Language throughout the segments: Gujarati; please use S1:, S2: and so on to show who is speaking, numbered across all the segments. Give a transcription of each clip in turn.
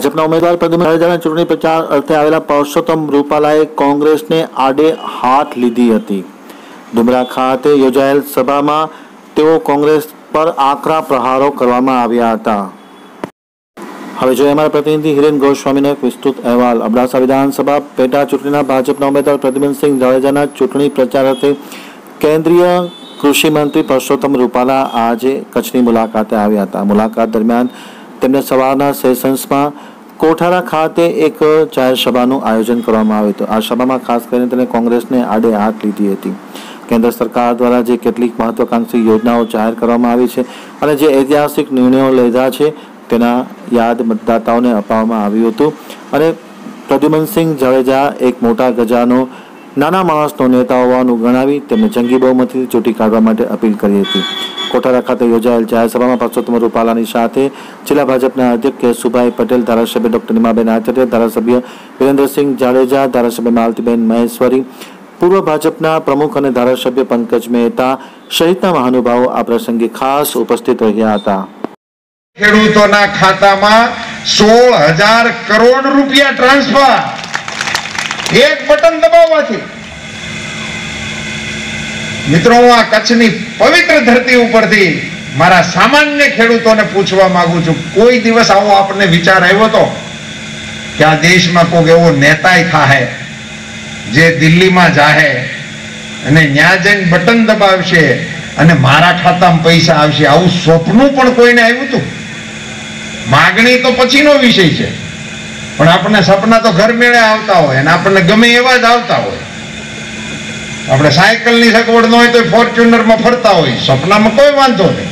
S1: ભાજપના ઉમેદવાર પ્રદ્યુમન જાડેજાના ચૂંટણી પ્રચાર અર્થે આવેલા પરસોત્તમ રૂપાલાએ કોંગ્રેસને આડે હાથ લીધી હતી। ડુમરા ખાતે યોજાયેલ સભામાં તેઓ કોંગ્રેસ પર આકરા પ્રહારો કરવામાં આવ્યા હતા। હવે જોઈએ અમારા પ્રતિનિધિ હિરેન ગોસ્વામીનો એક વિસ્તૃત અહેવાલ। અબડાસા વિધાનસભા પેટા ચૂંટણીના ભાજપના ઉમેદવાર પ્રદ્યુમનસિંહ જાડેજાના ચૂંટણી પ્રચાર અર્થે કેન્દ્રીય કૃષિ મંત્રી પરસોત્તમ રૂપાલા આજે કચ્છની મુલાકાતે આવ્યા હતા। મુલાકાત દરમિયાન તેમને સવારના સેશન્સમાં કોઠારા ખાતે એક જાહેર સભાનું આયોજન કરવામાં આવ્યું હતું। આ સભામાં ખાસ કરીને તેને કોંગ્રેસને આડે હાથ લીધી હતી। કેન્દ્ર સરકાર દ્વારા જે કેટલીક મહત્વાકાંક્ષી યોજનાઓ જાહેર કરવામાં આવી છે અને જે ઐતિહાસિક નિર્ણયો લીધા છે તેના યાદ મતદાતાઓને અપાવવામાં આવ્યું હતું અને પ્રદ્યુમનસિંહ જાડેજા એક મોટા ગજાનો નાના માણસનો નેતા હોવાનું ગણાવી તેમને જંગી બહુમતીથી ચૂંટી કાઢવા માટે અપીલ કરી હતી। કોઠારા ખાતે યોજાયેલ જાહેર સભામાં પરસોત્તમ રૂપાલાની સાથે જિલ્લા ભાજપના અધ્યક્ષ કેશુભાઈ પટેલ, ધારાસભ્ય ડોક્ટર નીમાબેન આચાર્ય, ધારાસભ્ય વિરેન્દ્રસિંહ જાડેજા, ધારાસભ્ય માલતીબેન મહેશ્વરી, પૂર્વ ભાજપના પ્રમુખ અને ધારાસભ્ય પંકજ મહેતા સહિતના મહાનુભાવો આ પ્રસંગે ખાસ ઉપસ્થિત રહ્યા હતા।
S2: ખેડૂતોના ખાતામાં 16,000 કરોડ રૂપિયા ટ્રાન્સફર એક બટન દબાવવાથી। મિત્રો, હું આ કચ્છની પવિત્ર ધરતી ઉપરથી મારા સામાન્ય ખેડૂતોને પૂછવા માંગુ છું, કોઈ દિવસ આવો આપણને વિચાર આવ્યો તો કે આ દેશમાં કોઈ એવો નેતાય થાહે જે દિલ્હીમાં જાહે અને ન્યા જઈને બટન દબાવશે અને મારા ખાતામાં પૈસા આવશે? આવું સ્વપ્નું પણ કોઈને આવ્યું હતું? માગણી તો પછીનો વિષય છે, પણ આપણને સપના તો ઘર મેળે આવતા હોય અને આપણને ગમે એવા જ આવતા હોય। આપણે સાયકલની સગવડ ન હોય તો ફોર્ચ્યુનરમાં ફરતા હોય, સપનામાં કોઈ વાંધો નહીં।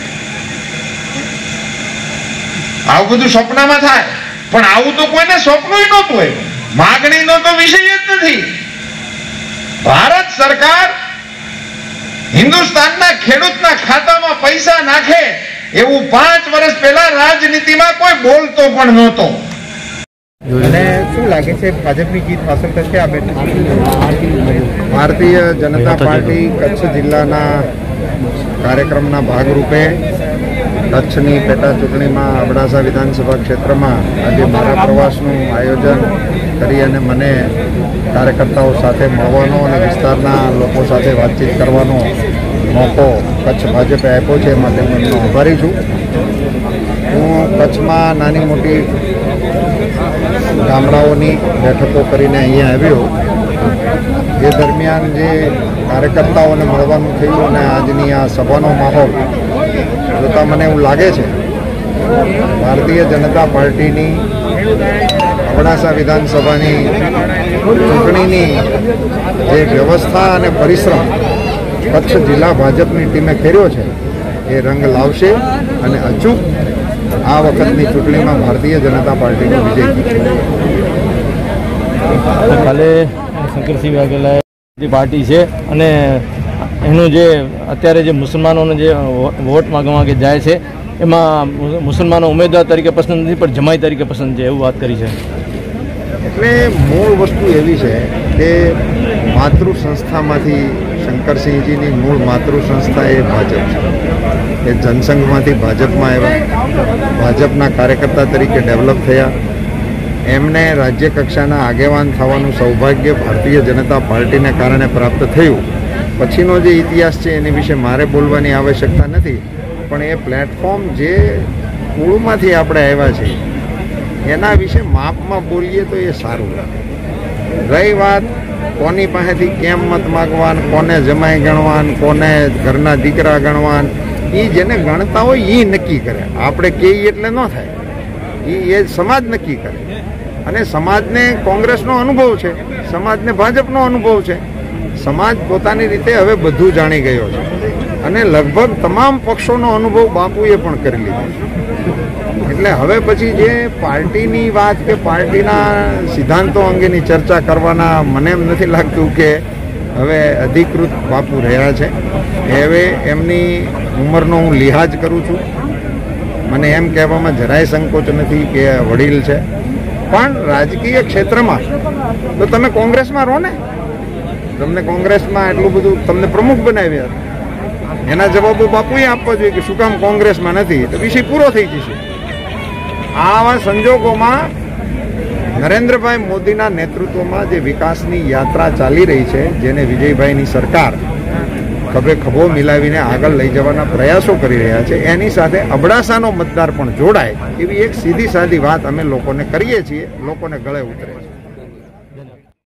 S2: આવું બધું સપનામાં થાય, પણ આવું તો કોઈને સ્વપ્ન નહોતું હોય। માગણીનો તો વિષય જ નથી। ભારત સરકાર હિન્દુસ્તાનના ખેડૂતના ખાતામાં પૈસા નાખે એવું 5 વર્ષ પહેલા રાજનીતિમાં કોઈ બોલતો પણ નહોતો।
S3: શું લાગે છે ભાજપની જીત હાંસલ થશે આ બેઠક? ભારતીય જનતા પાર્ટી કચ્છ જિલ્લાના કાર્યક્રમના ભાગરૂપે કચ્છની પેટા ચૂંટણીમાં અબડાસા વિધાનસભા ક્ષેત્રમાં આજે મારા પ્રવાસનું આયોજન કરી અને મને કાર્યકર્તાઓ સાથે મળવાનો અને વિસ્તારના લોકો સાથે વાતચીત કરવાનો મોકો કચ્છ ભાજપે આપ્યો છે, એમાં તેમનો આભારી છું। હું કચ્છમાં નાની મોટી ગામડાઓની બેઠકો કરીને અહીંયા આવ્યો। એ દરમિયાન જે કાર્યકર્તાઓને મળવાનું થયું અને આજની આ સભાનો માહોલ જોતાં મને એવું લાગે છે ભારતીય જનતા પાર્ટીની અબડાસા વિધાનસભાની ચૂંટણીની જે વ્યવસ્થા અને પરિશ્રમ કચ્છ જિલ્લા ભાજપની ટીમે કર્યો છે એ રંગ લાવશે અને અચૂક આ વખતની ચૂંટણીમાં ભારતીય જનતા પાર્ટીનો વિજય થશે।
S4: કાલે શંકરસિંહ વાઘેલાની પાર્ટી છે અને એનું જે અત્યારે જે મુસલમાનોને જે વોટ માંગવા કે જાય છે એમાં મુસલમાનો ઉમેદવાર તરીકે પસંદ નથી પણ જમાઈ તરીકે પસંદ છે એવું વાત કરી છે।
S3: એટલે મૂળ વસ્તુ એવી છે કે માતૃ સંસ્થામાંથી શંકરસિંહજીની મૂળ માતૃ સંસ્થા એ ભાજપ છે। એ જનસંઘમાંથી ભાજપમાં આવ્યા, ભાજપના કાર્યકર્તા તરીકે ડેવલપ થયા। એમને રાજ્ય કક્ષાના આગેવાન થવાનું સૌભાગ્ય ભારતીય જનતા પાર્ટીને કારણે પ્રાપ્ત થયું। પછીનો જે ઇતિહાસ છે એની વિશે મારે બોલવાની આવશ્યકતા નથી, પણ એ પ્લેટફોર્મ જે કુળમાંથી આપણે આવ્યા છીએ એના વિશે માપમાં બોલીએ તો એ સારું લાગે। રહી વાત કોની પાસેથી કેમ મત માગવાન, કોને જમાઈ ગણવાન, કોને ઘરના દીકરા ગણવાન, એ જેને ગણતા હોય એ નક્કી કરે। આપણે કહીએ એટલે ન થાય, એ સમાજ નક્કી કરે। અને સમાજને કોંગ્રેસનો અનુભવ છે, સમાજને ભાજપનો અનુભવ છે। સમાજ પોતાની રીતે હવે બધું જાણી ગયો છે અને લગભગ તમામ પક્ષોનો અનુભવ બાપુએ પણ કરી લીધો છે। એટલે હવે પછી જે પાર્ટીની વાત કે પાર્ટીના સિદ્ધાંતો અંગેની ચર્ચા કરવાના મને એમ નથી લાગતું કે હવે અધિકૃત બાપુ રહ્યા છે। હવે એમની ઉંમરનો હું લિહાજ કરું છું, મને એમ કહેવામાં જરાય સંકોચ નથી કે વડીલ છે, પણ રાજકીય ક્ષેત્રમાં તો તમે કોંગ્રેસમાં રહો ને, તમને કોંગ્રેસમાં એટલું બધું તમને પ્રમુખ બનાવ્યા, એના જવાબો બાપુએ આપવા જોઈએ કે શું કામ કોંગ્રેસમાં નથી, તો વિષય પૂરો થઈ જશે। આવા સંજોગોમાં નરેન્દ્રભાઈ મોદીના નેતૃત્વમાં જે વિકાસની યાત્રા ચાલી રહી છે, જેને વિજયભાઈની સરકાર ખભે ખભો મિલાવીને આગળ લઈ જવાના પ્રયાસો કરી રહ્યા છે, એની સાથે અબડાસાનો મતદાર પણ જોડાય એવી એક સીધી સાદી વાત અમે લોકોને કરીએ છીએ, લોકોને ગળે ઉતરે છે.